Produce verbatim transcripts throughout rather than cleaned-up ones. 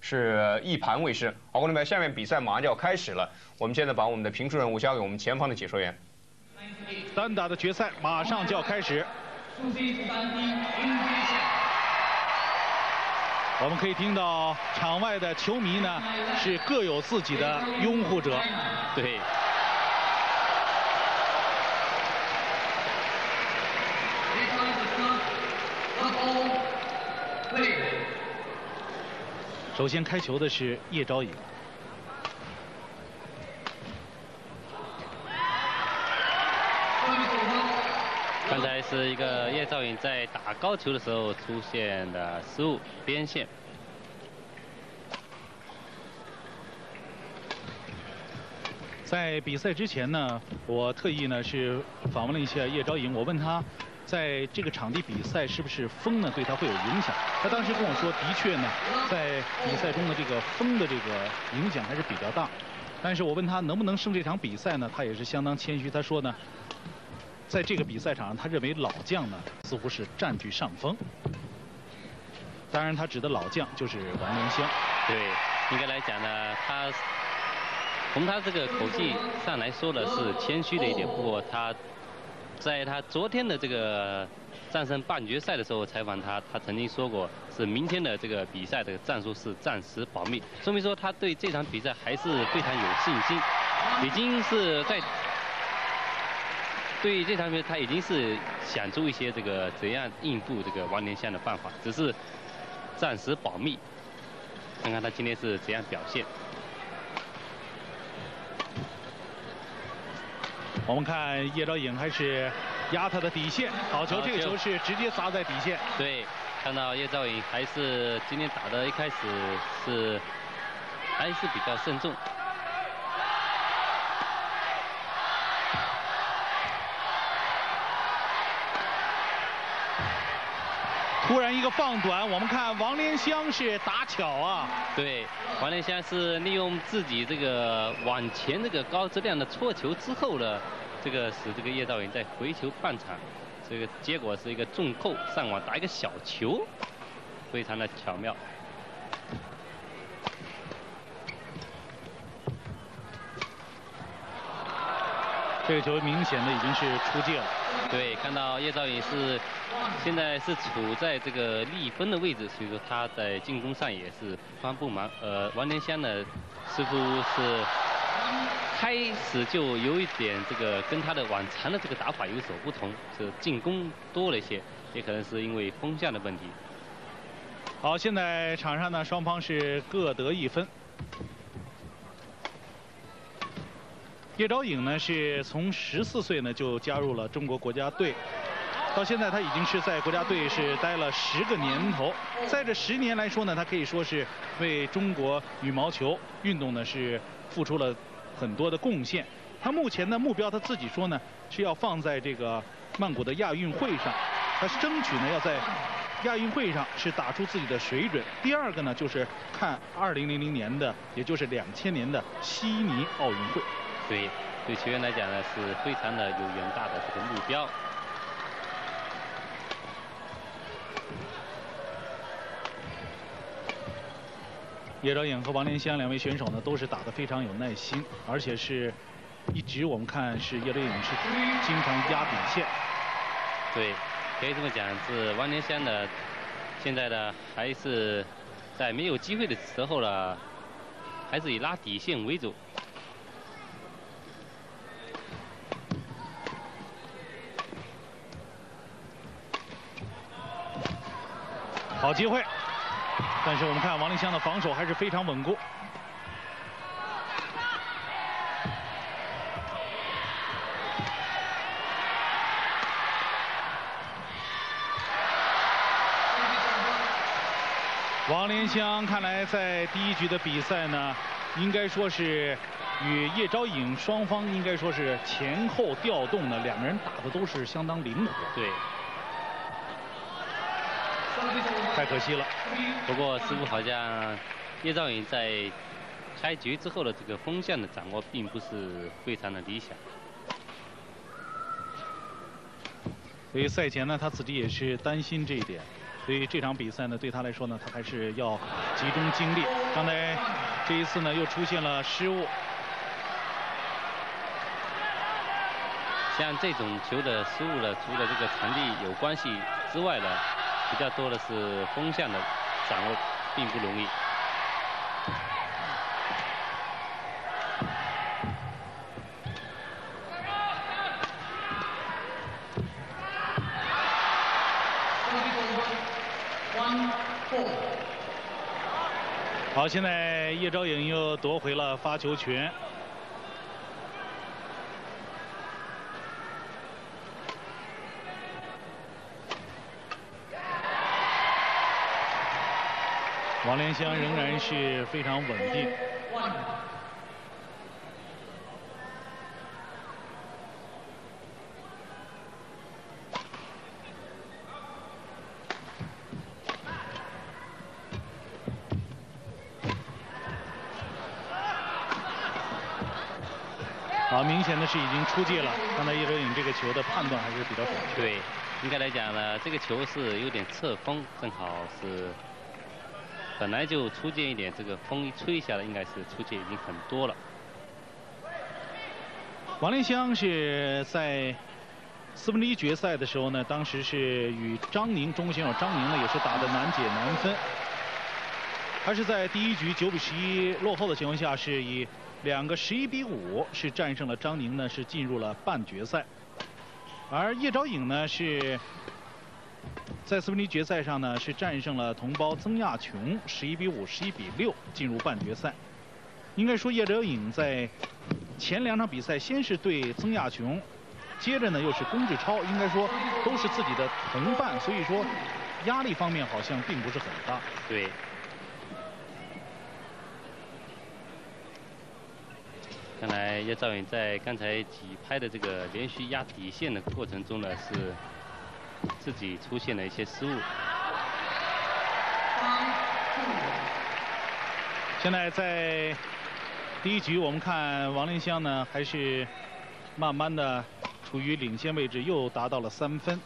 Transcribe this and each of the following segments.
是一盘未失。好，观众朋友，下面比赛马上就要开始了，我们现在把我们的评述任务交给我们前方的解说员。 单打的决赛马上就要开始。我们可以听到场外的球迷呢是各有自己的拥护者， 对。 首先开球的是叶钊颖。 刚才是一个叶钊颖在打高球的时候出现的失误，边线。 在比赛之前呢，我特意呢是访问了一下叶钊颖，我问他，在这个场地比赛是不是风呢对他会有影响？他当时跟我说，的确呢，在比赛中的这个风的这个影响还是比较大。但是我问他能不能胜这场比赛呢，他也是相当谦虚，他说呢，在这个比赛场上，他认为老将呢似乎是占据上风。当然，他指的老将就是王连香。 对，应该来讲呢，他从他这个口气上来说的是谦虚的一点，不过他在他昨天的这个战胜半决赛的时候采访他，他曾经说过是明天的这个比赛的战术是暂时保密，说明说他对这场比赛还是非常有信心，已经是在对这场比赛他已经是想出一些这个怎样应付这个王连香的办法，只是暂时保密，看看他今天是怎样表现。 我们看叶钊颖还是压他的底线，好球，这个球是直接砸在底线。 对，看到叶钊颖还是今天打的一开始是还是比较慎重。 突然一个放短，我们看王连香是打巧啊。 对，王连香是利用自己这个往前这个高质量的搓球之后呢，这个使这个叶钊颖在回球半场，这个结果是一个重扣上网打一个小球，非常的巧妙。 这个球明显的已经是出界了。 对，看到叶钊颖是现在是处在这个立分的位置，所以说他在进攻上也是帮不忙。呃，王连香呢，似乎是开始就有一点这个跟他的往常的这个打法有所不同，是进攻多了一些，也可能是因为风向的问题。 好，现在场上呢双方是各得一分。叶钊颖呢是从十四岁呢就加入了中国国家队，到现在他已经是在国家队是待了十个年头，在这十年来说呢，他可以说是为中国羽毛球运动呢是付出了很多的贡献。他目前的目标他自己说呢是要放在这个曼谷的亚运会上，他争取呢要在亚运会上是打出自己的水准。第二个呢就是看二零零零年的，也就是两千年的悉尼奥运会。 对，对球员来讲呢是非常的有远大的这个目标。 叶钊颖和王连香两位选手呢都是打得非常有耐心，而且是一直我们看是叶钊颖是经常压底线。 对，可以这么讲，是王连香呢现在呢还是在没有机会的时候呢，还是以拉底线为主。 好机会，但是我们看王连香的防守还是非常稳固。王连香看来在第一局的比赛呢，应该说是与叶钊颖双方应该说是前后调动的，两个人打的都是相当灵活。 对。 太可惜了。 不过似乎好像叶钊颖在开局之后的这个风向的掌握并不是非常的理想。 所以赛前呢，他自己也是担心这一点。 所以这场比赛呢，对他来说呢，他还是要集中精力。刚才这一次呢，又出现了失误。 像这种球的失误呢，除了这个场地有关系之外呢，比较多的是风向的掌握并不容易。 好，现在叶钊颖又夺回了发球权。王莲香仍然是非常稳定。好，明显的是已经出界了。刚才叶钊颖这个球的判断还是比较准确。 对，应该来讲呢，这个球是有点侧风，正好是本来就出界一点，这个风一吹下来，应该是出界已经很多了。 王莲香是在四分之一决赛的时候呢，当时是与张宁中国选手张宁呢也是打的难解难分。他是在第一局九比十一落后的情况下，是以两个十一比五是战胜了张宁呢，是进入了半决赛。而叶钊颖呢是在四分之一决赛上呢是战胜了同胞曾亚琼，十一比五、十一比六进入半决赛。应该说叶钊颖在前两场比赛先是对曾亚琼，接着呢又是龚志超，应该说都是自己的同伴，所以说压力方面好像并不是很大。 对。看来叶钊颖在刚才几拍的这个连续压底线的过程中呢，是自己出现了一些失误。 现在在第一局，我们看王莲香呢，还是慢慢的处于领先位置，又达到了三分。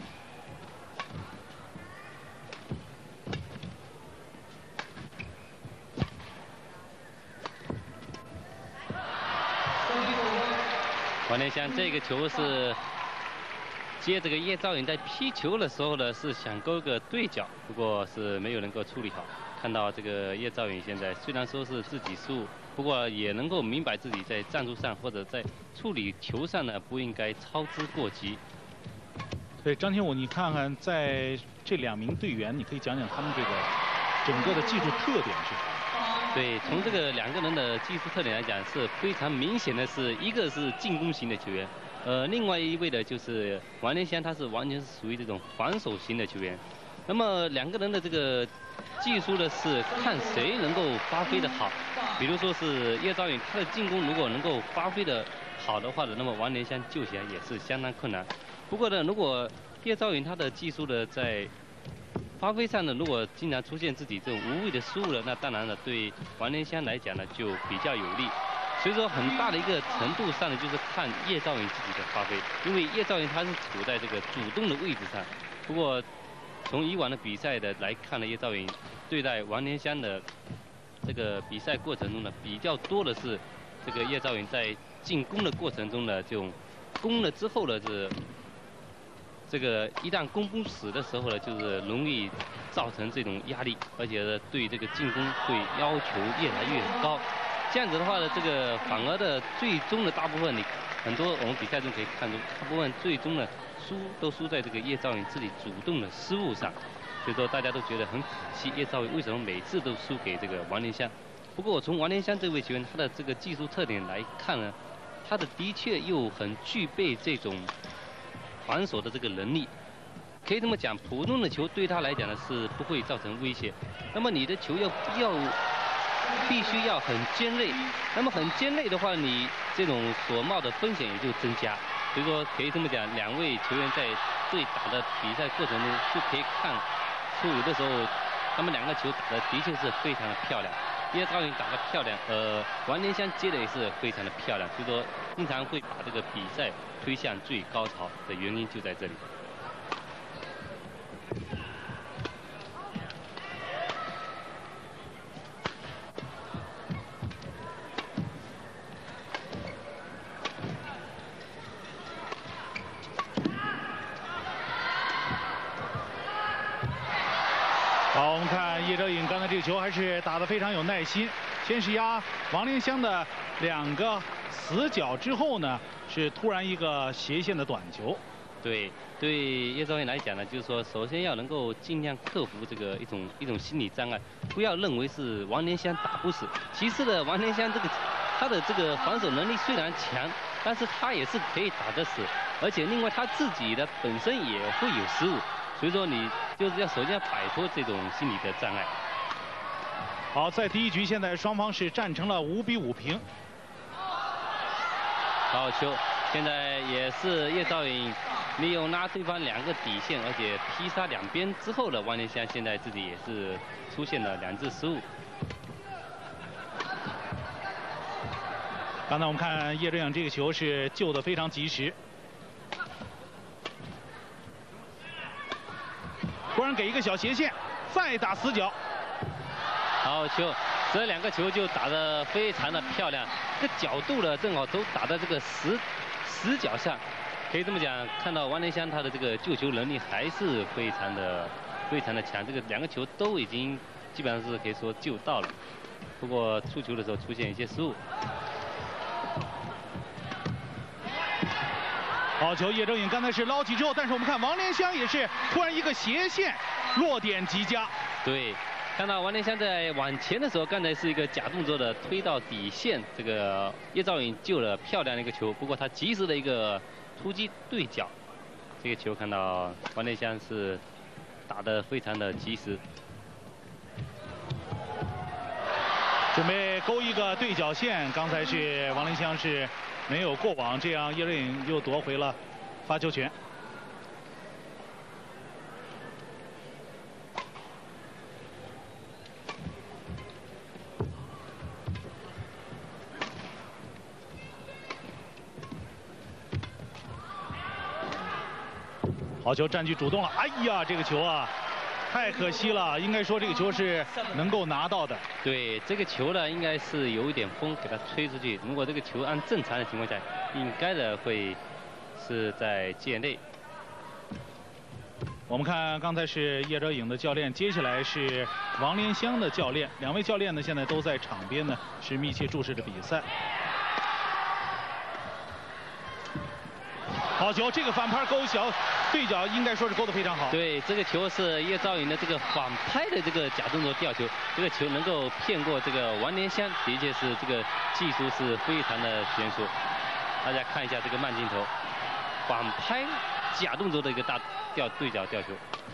王莲香这个球是接这个叶钊颖在劈球的时候呢，是想勾个对角，不过是没有能够处理好。看到这个叶钊颖现在虽然说是自己失误，不过也能够明白自己在战术上或者在处理球上呢不应该操之过急。 对，张天武，你看看在这两名队员，你可以讲讲他们这个整个的技术特点是什么？ 对，从这个两个人的技术特点来讲，是非常明显的是，一个是进攻型的球员，呃，另外一位的就是王莲香，他是完全是属于这种防守型的球员。那么两个人的这个技术呢，是看谁能够发挥的好。比如说是叶钊颖，他的进攻如果能够发挥的好的话呢，那么王莲香救起来也是相当困难。不过呢，如果叶钊颖他的技术呢在发挥上呢，如果经常出现自己这种无谓的失误了，那当然了，对王莲香来讲呢就比较有利。所以说很大的一个程度上呢，就是看叶钊颖自己的发挥，因为叶钊颖他是处在这个主动的位置上。不过从以往的比赛的来看呢，叶钊颖对待王莲香的这个比赛过程中呢，比较多的是这个叶钊颖在进攻的过程中呢，这种攻了之后呢是。这个一旦攻不死的时候呢，就是容易造成这种压力，而且呢，对这个进攻会要求越来越高。这样子的话呢，这个反而的最终的大部分，你很多我们比赛中可以看出，大部分最终呢输都输在这个叶钊颖自己主动的失误上。所以说大家都觉得很可惜，叶钊颖为什么每次都输给这个王莲香？不过我从王莲香这位球员他的这个技术特点来看呢，他的的确又很具备这种防守的这个能力，可以这么讲，普通的球对他来讲呢是不会造成威胁。那么你的球要要必须要很尖锐，那么很尖锐的话，你这种所冒的风险也就增加。所以说可以这么讲，两位球员在对打的比赛过程中就可以看出，有的时候他们两个球打的的确是非常的漂亮。叶钊颖打得漂亮，呃，王莲香接的也是非常的漂亮，所以说经常会把这个比赛推向最高潮的原因就在这里。 个球还是打得非常有耐心，先是压王莲香的两个死角之后呢，是突然一个斜线的短球。 对，对叶兆颖来讲呢，就是说，首先要能够尽量克服这个一种一种心理障碍，不要认为是王莲香打不死。其次呢，王莲香这个他的这个防守能力虽然强，但是他也是可以打得死，而且另外他自己的本身也会有失误，所以说你就是要首先要摆脱这种心理的障碍。 好，在第一局现在双方是战成了五比五平。 好球，现在也是叶兆颖利用拉对方两个底线，而且劈杀两边之后的王莲香，现在自己也是出现了两次失误。 刚才我们看叶兆颖这个球是救得非常及时，突然给一个小斜线，再打死角。 好球，这两个球就打得非常的漂亮，这个角度呢正好都打在这个死死角上，可以这么讲，看到王莲香他的这个救球能力还是非常的非常的强，这个两个球都已经基本上是可以说救到了，不过出球的时候出现一些失误。 好球，叶兆颖刚才是捞起之后，但是我们看王莲香也是突然一个斜线，落点极佳。 对。看到王莲香在往前的时候，刚才是一个假动作的推到底线，这个叶兆颖救了漂亮的一个球，不过他及时的一个突击对角，这个球看到王莲香是打得非常的及时。 准备勾一个对角线，刚才是王莲香是没有过网，这样叶兆颖又夺回了发球权。好球，占据主动了。哎呀，这个球啊，太可惜了。应该说这个球是能够拿到的。 对，这个球呢，应该是有一点风给它吹出去。如果这个球按正常的情况下，应该的会是在界内。 我们看刚才是叶兆颖的教练，接下来是王莲香的教练。两位教练呢，现在都在场边呢，是密切注视着比赛。好球，这个反拍勾小对角应该说是勾得非常好。 对，这个球是叶兆颖的这个反拍的这个假动作吊球，这个球能够骗过这个王莲香，的确是这个技术是非常的娴熟。大家看一下这个慢镜头，反拍假动作的一个大吊对角吊球。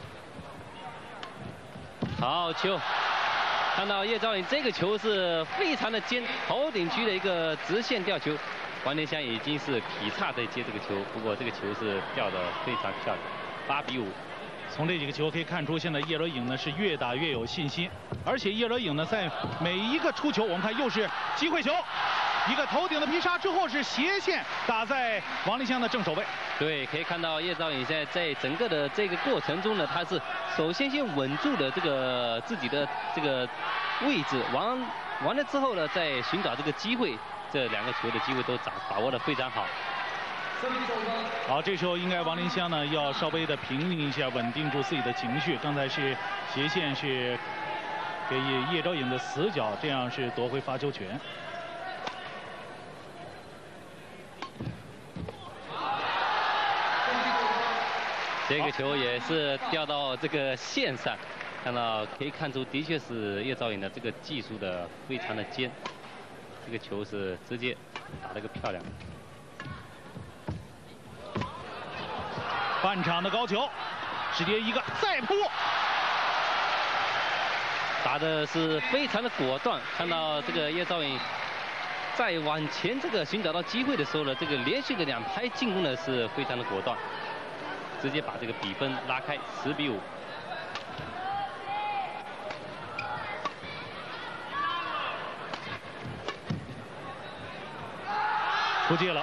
好球，看到叶兆颖这个球是非常的尖，头顶区的一个直线吊球。王莲香已经是劈叉在接这个球，不过这个球是吊得非常漂亮，八比五。 从这几个球可以看出，现在叶兆颖呢是越打越有信心，而且叶兆颖呢在每一个出球，我们看又是机会球，一个头顶的劈叉之后是斜线打在王莲香的正手位。 对，可以看到叶兆颖现在在整个的这个过程中呢，他是首先先稳住了这个自己的这个位置，完完了之后呢，再寻找这个机会。这两个球的机会都把把握得非常好。 好，这时候应该王莲香呢要稍微的平静一下，稳定住自己的情绪。刚才是斜线是给叶兆颖的死角，这样是夺回发球权。 这个球也是掉到这个线上，看到可以看出的确是叶兆颖的这个技术的非常的尖。这个球是直接打了个漂亮。 半场的高球，直接一个再扑， 打的是非常的果断。看到这个叶兆颖在往前这个寻找到机会的时候呢，这个连续的两拍进攻呢是非常的果断，直接把这个比分拉开十比五。 出界了。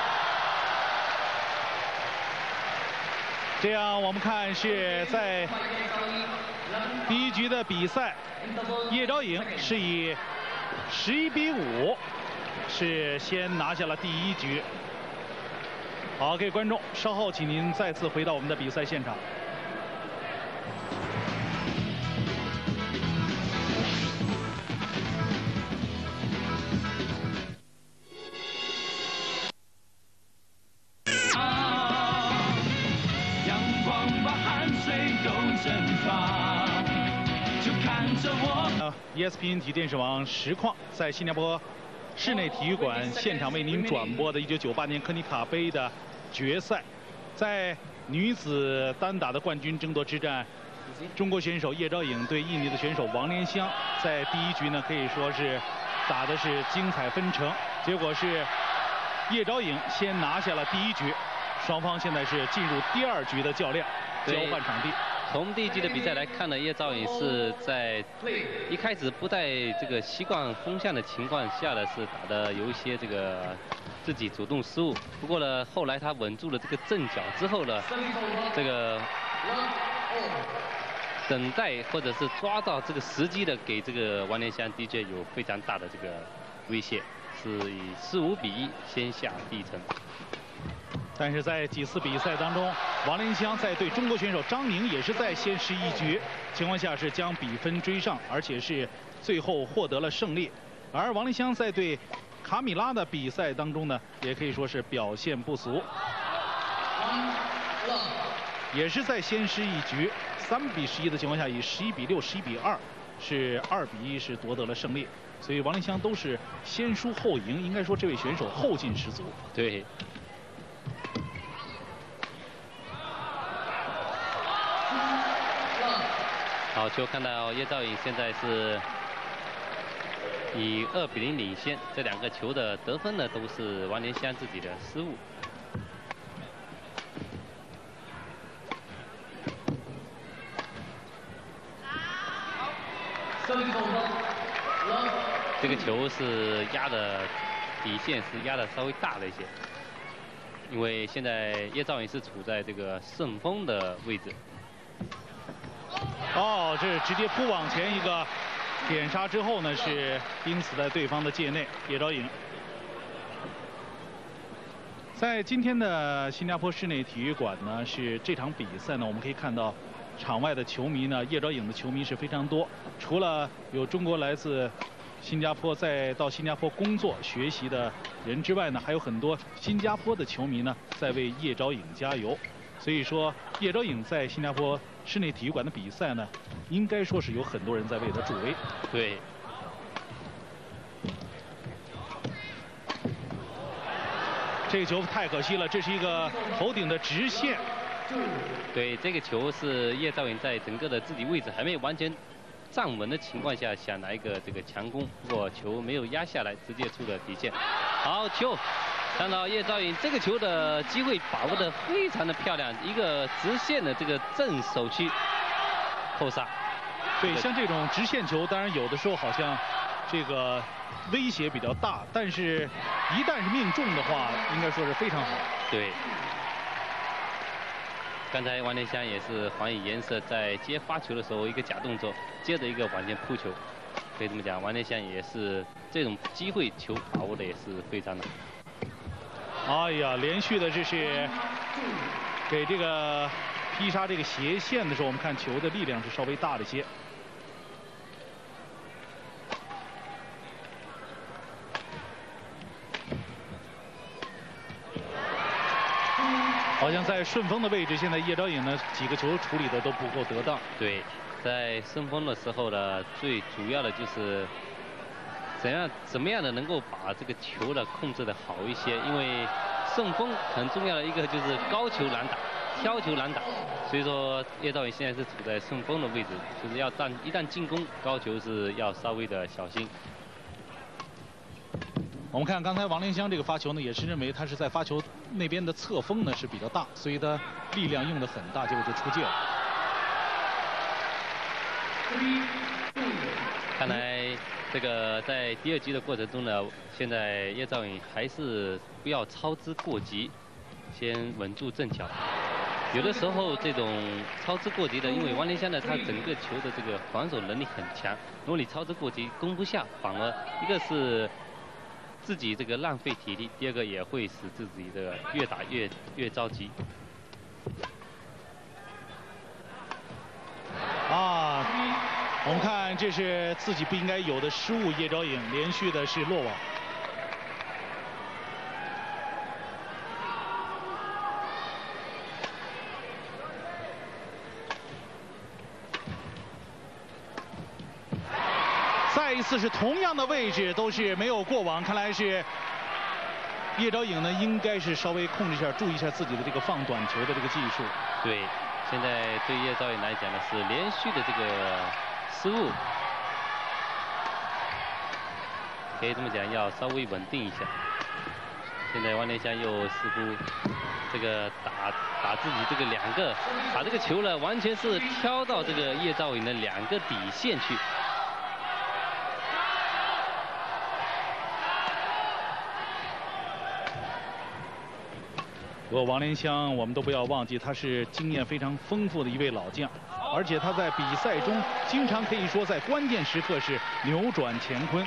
这样我们看是在第一局的比赛，叶兆颖是以十一比五是先拿下了第一局。好，各位观众，稍后请您再次回到我们的比赛现场。 E S P N 体电视网实况在新加坡室内体育馆现场为您转播的一九九八年科尼卡杯的决赛，在女子单打的冠军争夺之战，中国选手叶钊颖对印尼的选手王莲香，在第一局呢可以说是打的是精彩纷呈，结果是叶钊颖先拿下了第一局，双方现在是进入第二局的较量，交换场地。 从第一局的比赛来看呢，叶钊颖是在一开始不太这个习惯风向的情况下呢，是打的有一些这个自己主动失误。不过呢，后来他稳住了这个阵脚之后呢，这个等待或者是抓到这个时机的给这个王莲香的确有非常大的这个威胁，是以四五比一先下第一城。 但是在几次比赛当中，王莲香在对中国选手张宁也是在先失一局情况下是将比分追上，而且是最后获得了胜利。而王莲香在对卡米拉的比赛当中呢，也可以说是表现不俗，也是在先失一局三比十一的情况下，以十一比六、十一比二是二比一是夺得了胜利。所以王莲香都是先输后赢，应该说这位选手后劲十足。 对。好球，看到叶钊颖现在是以二比零领先，这两个球的得分呢都是王莲香自己的失误。这个球是压的底线是压的稍微大了一些，因为现在叶钊颖是处在这个顺风的位置。 哦，这是直接扑往前一个点杀之后呢，是因此在对方的界内，叶钊颖。在今天的新加坡室内体育馆呢，是这场比赛呢，我们可以看到场外的球迷呢，叶钊颖的球迷是非常多。除了有中国来自新加坡再到新加坡工作学习的人之外呢，还有很多新加坡的球迷呢，在为叶钊颖加油。所以说，叶钊颖在新加坡室内体育馆的比赛呢，应该说是有很多人在为他助威。 对。 这个球太可惜了，这是一个头顶的直线。 对，这个球是叶钊颖在整个的自己位置还没有完全站稳的情况下，想来一个这个强攻，不过球没有压下来，直接出了底线。好球！看到叶钊颖这个球的机会把握的非常的漂亮，一个直线的这个正手区扣杀。 对，像这种直线球，当然有的时候好像这个威胁比较大，但是一旦是命中的话，应该说是非常好。 对。刚才王莲香也是还以颜色，在接发球的时候一个假动作，接着一个往前扑球，可以这么讲，王莲香也是这种机会球把握的也是非常的好。 哎呀，连续的这是给这个劈杀这个斜线的时候，我们看球的力量是稍微大了些。好像在顺风的位置，现在叶钊颖呢几个球处理的都不够得当。 对，在顺风的时候呢，最主要的就是怎样怎么样的能够把这个球呢控制的好一些，因为顺风很重要的一个就是高球难打，挑球难打，所以说叶钊颖现在是处在顺风的位置，就是要旦一旦进攻高球是要稍微的小心。 我们看刚才王莲香这个发球呢，也是认为他是在发球那边的侧风呢是比较大，所以他力量用的很大，结果就出界了。 看来这个在第二局的过程中呢，现在叶钊颖还是不要操之过急，先稳住阵脚。有的时候这种操之过急的，因为王莲香呢，他整个球的这个防守能力很强，如果你操之过急攻不下，反而一个是自己这个浪费体力，第二个也会使自己的越打越越着急。 啊，我们看这是自己不应该有的失误，叶钊颖连续的是落网。 次是同样的位置，都是没有过网，看来是叶钊颖呢，应该是稍微控制一下，注意一下自己的这个放短球的这个技术。 对，现在对叶钊颖来讲呢，是连续的这个失误，可以这么讲，要稍微稳定一下。现在王莲香又似乎这个打打自己这个两个，把这个球呢完全是挑到这个叶钊颖的两个底线去。 不过王莲香，我们都不要忘记，他是经验非常丰富的一位老将，而且他在比赛中经常可以说在关键时刻是扭转乾坤。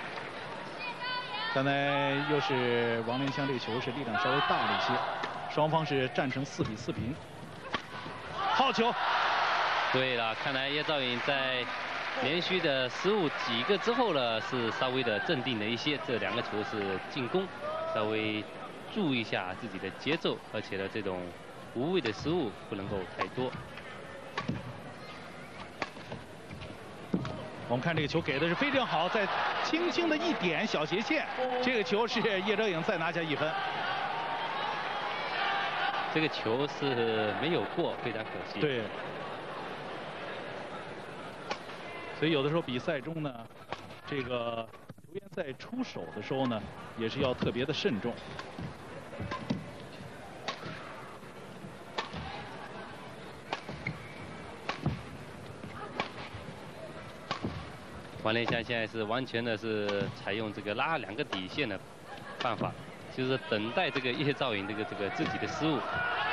刚才又是王莲香这个球是力量稍微大了一些，双方是战成四比四平。好球！ 对了，看来叶钊颖在连续的失误几个之后呢，是稍微的镇定了一些。这两个球是进攻，稍微注意一下自己的节奏，而且呢，这种无谓的失误不能够太多。 我们看这个球给的是非常好，再轻轻的一点小斜线，这个球是叶钊颖再拿下一分。 这个球是没有过，非常可惜。 对。所以有的时候比赛中呢，这个球员在出手的时候呢，也是要特别的慎重。 王莲香现在是完全的是采用这个拉两个底线的办法，就是等待这个叶钊颖这个这个自己的失误。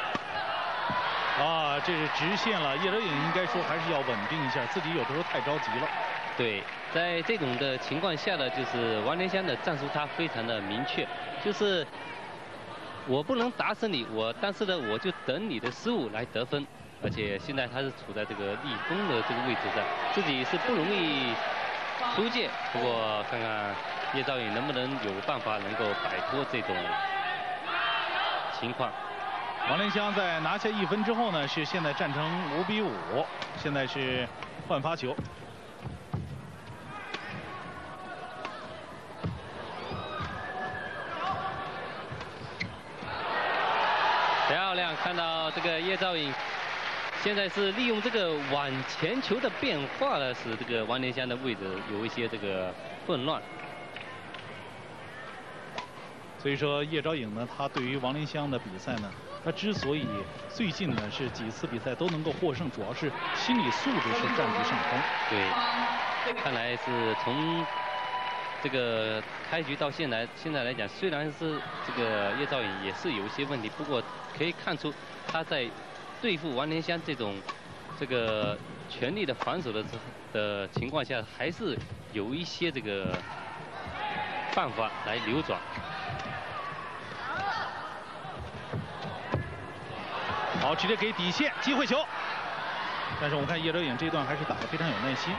啊，这是直线了，叶钊颖应该说还是要稳定一下，自己有的时候太着急了。 对，在这种的情况下呢，就是王莲香的战术他非常的明确，就是我不能打死你，我但是呢我就等你的失误来得分，而且现在他是处在这个立功的这个位置上，自己是不容易出界。不过看看叶钊颖能不能有办法能够摆脱这种情况。 王莲香在拿下一分之后呢，是现在战成五比五，现在是换发球。 漂亮，看到这个叶钊颖现在是利用这个往前球的变化呢，使这个王莲香的位置有一些这个混乱。 所以说叶钊颖呢，他对于王莲香的比赛呢，他之所以最近呢是几次比赛都能够获胜，主要是心理素质是占据上风。 对，看来是从这个开局到现在现在来讲，虽然是这个叶钊颖也是有一些问题，不过可以看出他在对付王莲香这种这个全力的防守的的情况下，还是有一些这个办法来扭转。 好，直接给底线机会球，但是我们看叶钊颖这一段还是打得非常有耐心。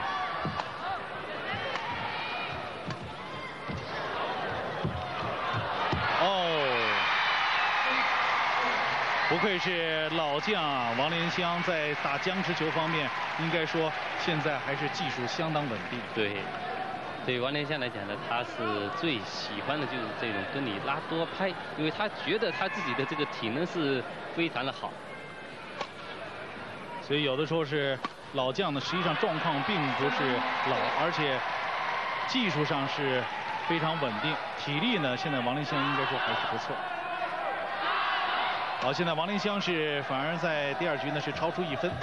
哦，不愧是老将啊，王莲香在打僵持球方面，应该说现在还是技术相当稳定。 对，对于王莲香来讲呢，他是最喜欢的就是这种跟你拉多拍，因为他觉得他自己的这个体能是非常的好。 所以有的时候是老将呢，实际上状况并不是老，而且技术上是非常稳定，体力呢，现在王莲香应该说还是不错。好，现在王莲香是反而在第二局呢是超出一分。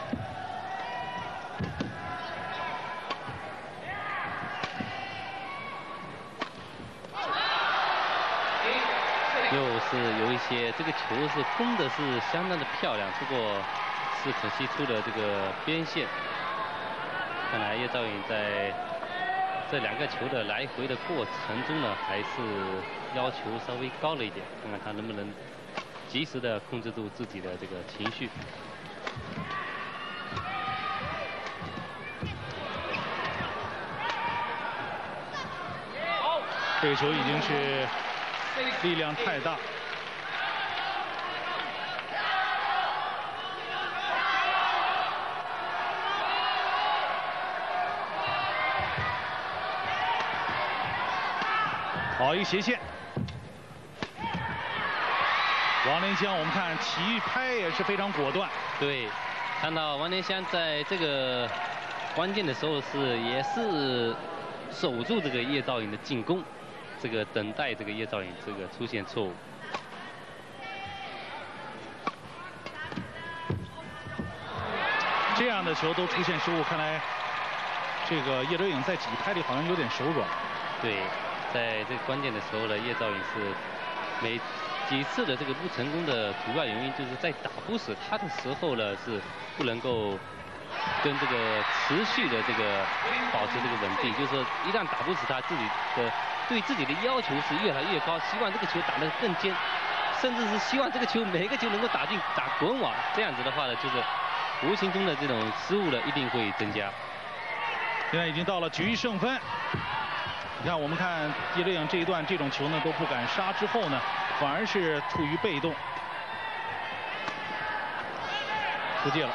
又是有一些这个球是封的是相当的漂亮，不过是可惜出了这个边线。看来叶钊颖在这两个球的来回的过程中呢，还是要求稍微高了一点，看看他能不能及时的控制住自己的这个情绪。 这个球已经是力量太大。 好一斜线。王莲香，我们看起拍也是非常果断。 对，看到王莲香在这个关键的时候是也是守住这个叶兆颖的进攻，这个等待这个叶兆颖这个出现错误。 这样的球都出现失误，看来这个叶兆颖在起拍里好像有点手软。 对，在这个关键的时候呢，叶兆颖是每几次的这个不成功的主要原因就是在打不死他的时候呢，是不能够跟这个持续的这个保持这个稳定，就是说一旦打不死他，自己的对自己的要求是越来越高，希望这个球打得更尖，甚至是希望这个球每个球能够打进打滚网，这样子的话呢，就是无形中的这种失误呢一定会增加。 现在已经到了局胜分。你看，我们看叶兆颖这一段这种球呢都不敢杀，之后呢反而是处于被动。出界了。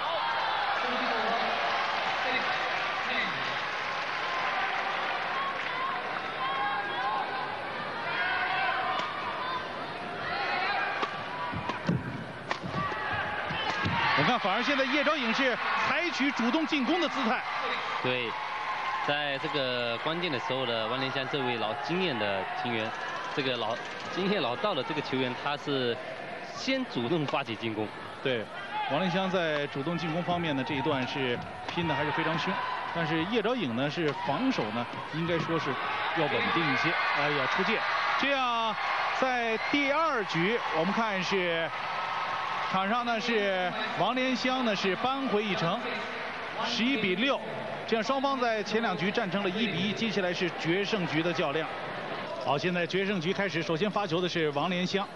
我看反而现在叶兆颖是采取主动进攻的姿态。 对。在这个关键的时候呢，王莲香这位老经验的球员，这个老经验老道的这个球员，他是先主动发起进攻。 对，王莲香在主动进攻方面呢，这一段是拼的还是非常凶，但是叶兆颖呢是防守呢，应该说是要稳定一些。哎呀，出界！这样在第二局，我们看是场上呢是王莲香呢是扳回一城，十一比六。这样双方在前两局战成了一比一，接下来是决胜局的较量。好，现在决胜局开始，首先发球的是王莲香。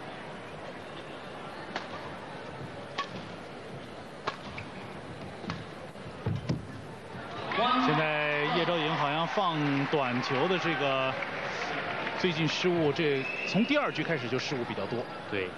现在叶兆颖好像放短球的这个最近失误，这从第二局开始就失误比较多。 对。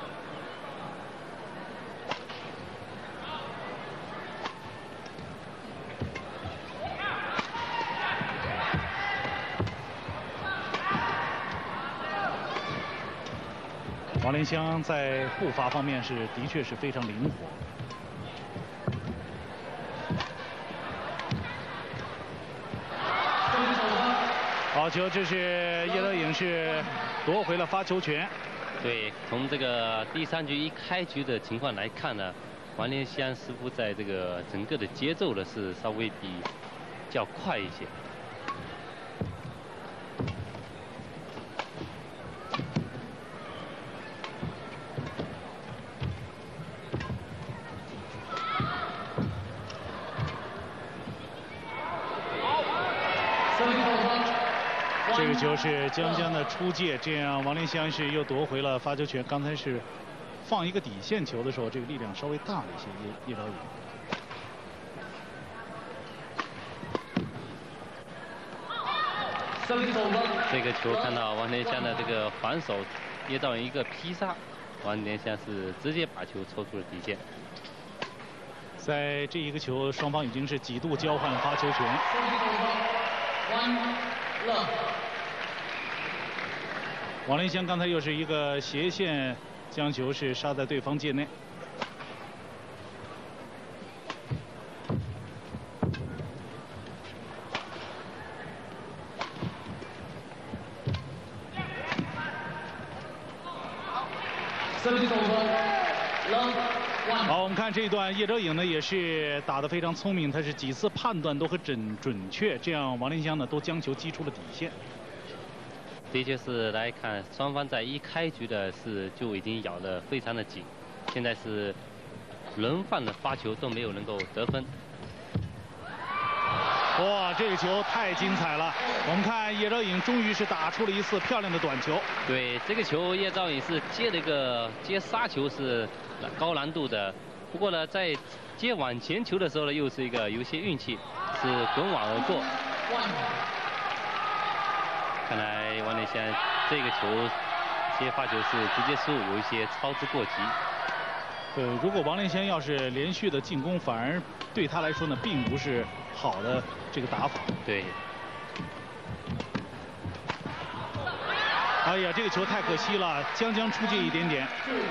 王莲香在步伐方面是的确是非常灵活。好球，这是叶兆颖是夺回了发球权。 对，从这个第三局一开局的情况来看呢，王莲香似乎在这个整个的节奏呢是稍微比较快一些。 这个球是将将的出界，这样王莲香是又夺回了发球权。刚才是放一个底线球的时候，这个力量稍微大了一些，叶叶兆颖。 这个球看到王莲香的这个还手，叶兆颖一个劈杀，王莲香是直接把球抽出了底线。 在这一个球，双方已经是几度交换发球权。王莲香刚才又是一个斜线将球是杀在对方界内。好，我们看这一段叶兆颖呢也是打得非常聪明，他是几次判断都很准准确，这样王莲香呢都将球击出了底线。 的确是来看双方在一开局的是就已经咬得非常的紧，现在是轮换的发球都没有能够得分。 哇，这个球太精彩了！我们看叶兆颖终于是打出了一次漂亮的短球。 对，这个球叶兆颖是接了一个接杀球是高难度的，不过呢在接往前球的时候呢又是一个有些运气，是滚网而过。看来王莲香这个球接发球是直接失误，有一些操之过急。 对，如果王莲香要是连续的进攻，反而对他来说呢，并不是好的这个打法。 对。 哎呀，这个球太可惜了，将将出界一点点。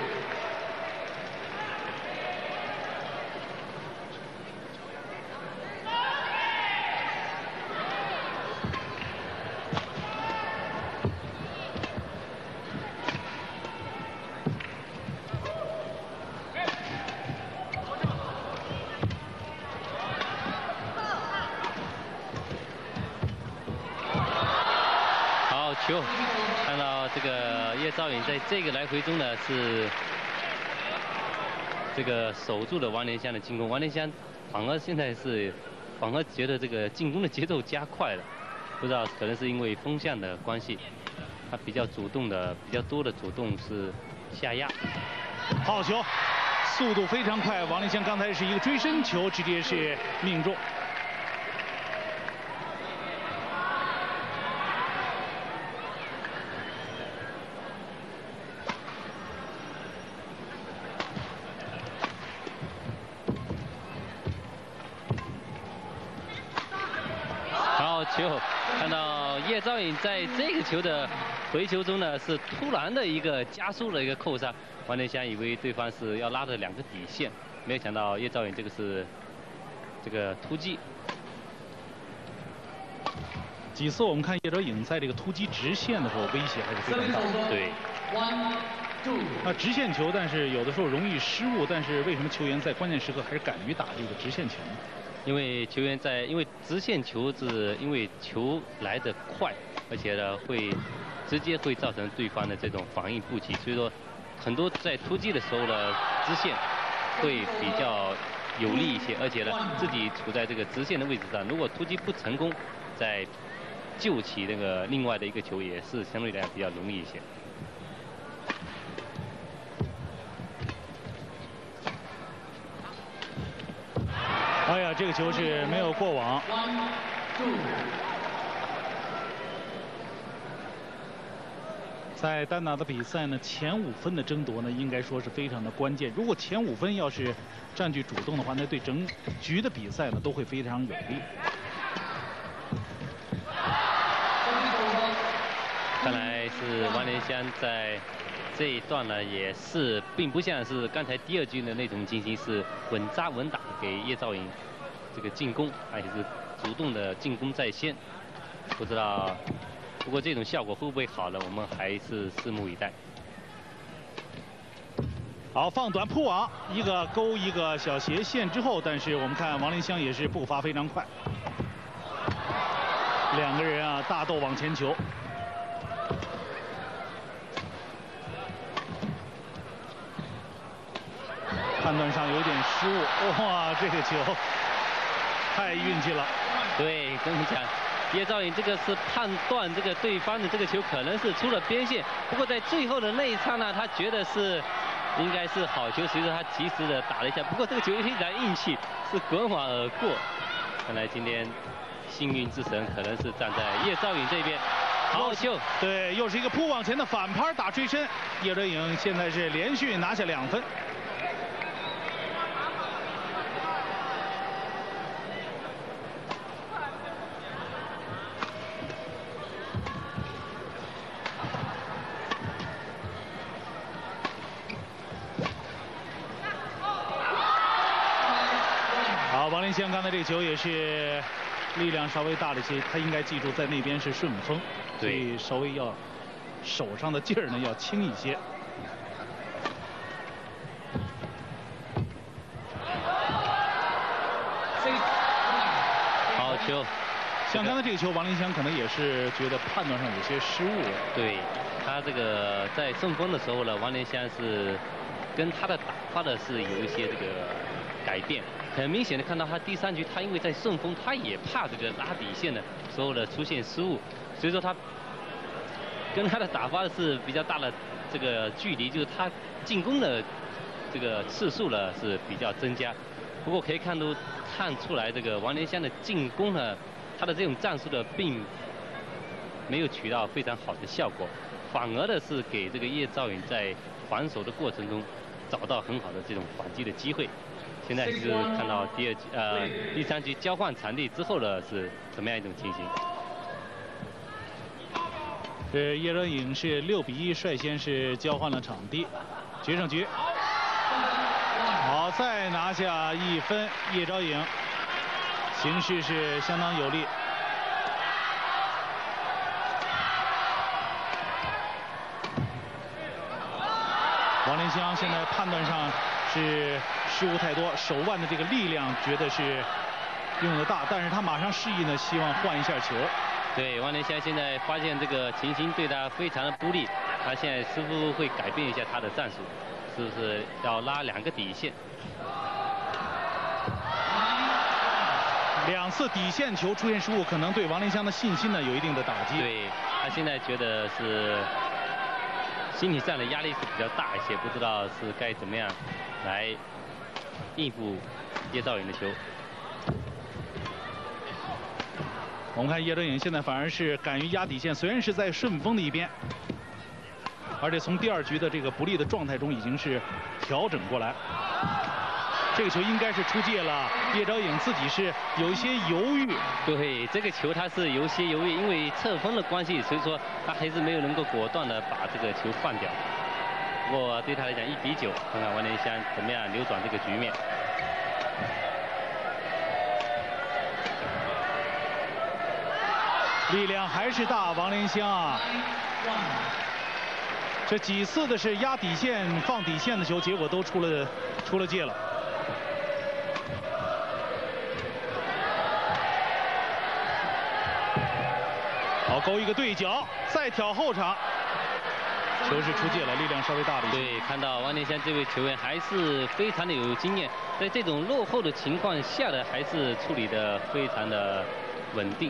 球，看到这个叶兆颖在这个来回中呢是这个守住了王莲香的进攻，王莲香反而现在是反而觉得这个进攻的节奏加快了，不知道可能是因为风向的关系，他比较主动的比较多的主动是下压。 好球，速度非常快，王莲香刚才是一个追身球，直接是命中。 球，看到叶兆颖在这个球的回球中呢，是突然的一个加速的一个扣杀，王莲香以为对方是要拉着两个底线，没有想到叶兆颖这个是这个突击。 几次我们看叶兆颖在这个突击直线的时候，威胁还是非常大的。 对。 啊，直线球，但是有的时候容易失误，但是为什么球员在关键时刻还是敢于打这个直线球呢？ 因为球员在，因为直线球是因为球来得快，而且呢会直接会造成对方的这种反应不及，所以说很多在突击的时候呢，直线会比较有利一些，而且呢自己处在这个直线的位置上，如果突击不成功，再救起那个另外的一个球也是相对来讲比较容易一些。 哎呀，这个球是没有过网。在单打的比赛呢，前五分的争夺呢，应该说是非常的关键。如果前五分要是占据主动的话，那对整局的比赛呢都会非常有利。 看来是王莲香在这一段呢，也是并不像是刚才第二局的那种情形，是稳扎稳打给叶兆颖这个进攻，而且是主动的进攻在先。不知道，不过这种效果会不会好呢？我们还是拭目以待。 好，放短扑网，一个勾一个小斜线之后，但是我们看王莲香也是步伐非常快，两个人啊大斗往前球。判断上有点失误，哇，这个球太运气了。 对，跟你讲，叶兆颖这个是判断这个对方的这个球可能是出了边线，不过在最后的那一刹那，他觉得是应该是好球，所以说他及时的打了一下。不过这个球非常运气，是滚网而过。看来今天幸运之神可能是站在叶兆颖这边。好球， 对，又是一个扑往前的反拍打追身，叶兆颖现在是连续拿下两分。王莲香刚才这个球也是力量稍微大了一些，他应该记住在那边是顺风，所以稍微要手上的劲儿呢要轻一些。 好球， 像刚才这个球，王莲香可能也是觉得判断上有些失误。 对，他这个在顺风的时候呢，王莲香是跟他的打法的是有一些这个改变。很明显的看到他第三局，他因为在顺风，他也怕这个拉底线的时候呢出现失误，所以说他跟他的打法是比较大的这个距离，就是他进攻的这个次数呢是比较增加。不过可以看出看出来，这个王莲香的进攻呢，他的这种战术的并没有取到非常好的效果，反而的是给这个叶兆颖在防守的过程中找到很好的这种反击的机会。现在是看到第二局呃第三局交换场地之后呢是怎么样一种情形？ 是叶钊颖是六比一率先是交换了场地，决胜局。好，再拿下一分，叶钊颖形势是相当有利。王莲香现在判断上是失误太多，手腕的这个力量觉得是用的大，但是他马上示意呢，希望换一下球。 对，王莲香现在发现这个情形对他非常的不利，他现在是不是会改变一下他的战术？是不是要拉两个底线？ 两次底线球出现失误，可能对王莲香的信心呢有一定的打击。 对，他现在觉得是心理上的压力是比较大一些，不知道是该怎么样来应付叶钊颖的球。 我们看叶钊颖现在反而是敢于压底线，虽然是在顺风的一边，而且从第二局的这个不利的状态中已经是调整过来。这个球应该是出界了，叶钊颖自己是有一些犹豫。 对，这个球他是有些犹豫，因为侧风的关系，所以说他还是没有能够果断的把这个球换掉。不过对他来讲一比九，看看王莲香怎么样扭转这个局面。 力量还是大，王莲香啊，这几次的是压底线、放底线的球，结果都出了出了界了。好，勾一个对角，再挑后场，球是出界了，力量稍微大了一些。 对，看到王莲香这位球员还是非常的有经验，在这种落后的情况下的，还是处理的非常的稳定。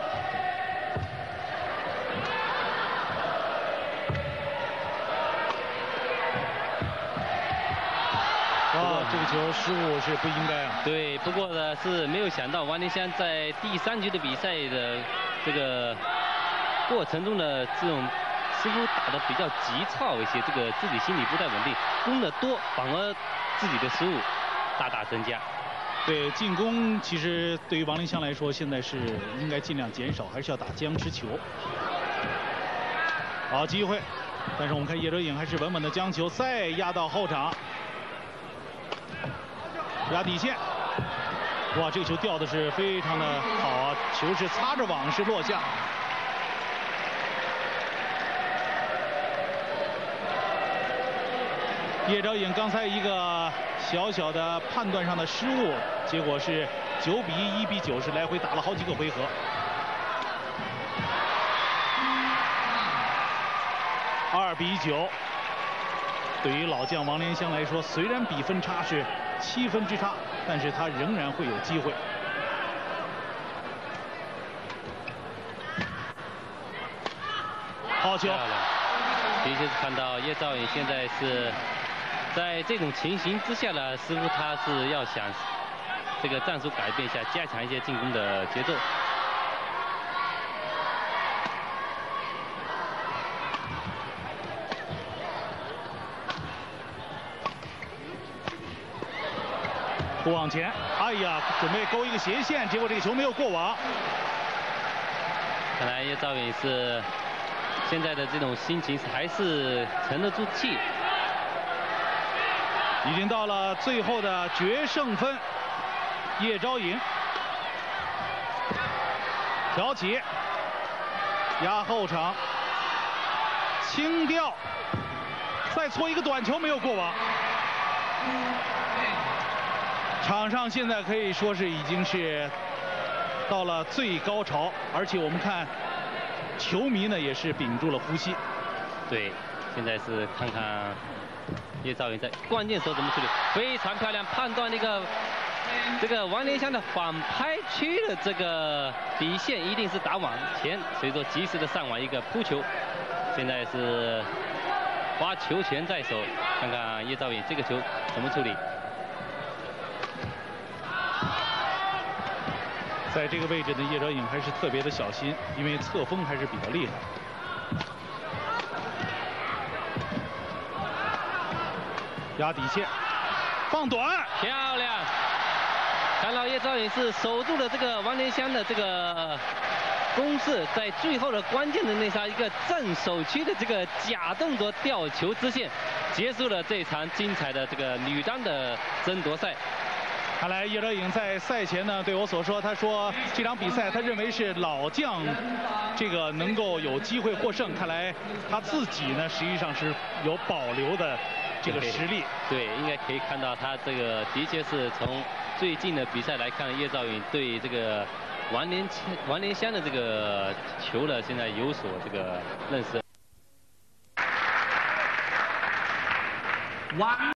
啊，这个球失误是不应该啊。 对，不过呢是没有想到王莲香在第三局的比赛的这个过程中的这种似乎打得比较急躁一些，这个自己心里不太稳定，攻得多反而自己的失误大大增加。 对，进攻其实对于王莲香来说，现在是应该尽量减少，还是要打僵持球。好机会，但是我们看叶钊颖还是稳稳的将球再压到后场。压底线，哇，这个球掉的是非常的好啊，球是擦着网是落下。叶钊颖刚才一个小小的判断上的失误，结果是九比一、一比九，是来回打了好几个回合。二比九，对于老将王莲香来说，虽然比分差是七分之差，但是他仍然会有机会。好球！ 的确是看到叶钊颖现在是在这种情形之下呢，似乎他是要想这个战术改变一下，加强一些进攻的节奏。 不往前，哎呀，准备勾一个斜线，结果这个球没有过网。 看来叶钊颖是现在的这种心情还是沉得住气。 已经到了最后的决胜分，叶钊颖挑起，压后场，轻吊，再搓一个短球没有过网。场上现在可以说是已经是到了最高潮，而且我们看球迷呢也是屏住了呼吸。 对，现在是看看叶钊颖在关键时候怎么处理，非常漂亮，判断那个这个王莲香的反拍区的这个底线一定是打网前，所以说及时的上网一个扑球。现在是花球权在手，看看叶钊颖这个球怎么处理。 在这个位置呢，叶钊颖还是特别的小心，因为侧风还是比较厉害。压底线，放短， 漂亮！看到叶钊颖是守住了这个王莲香的这个攻势，在最后的关键的那下一个正手区的这个假动作吊球支线，结束了这场精彩的这个女单的争夺赛。 看来叶德颖在赛前呢对我所说，他说这场比赛他认为是老将这个能够有机会获胜，看来他自己呢实际上是有保留的这个实力。 对，应该可以看到他这个的确是从最近的比赛来看，叶兆允对这个王连王连香的这个球呢，现在有所这个认识。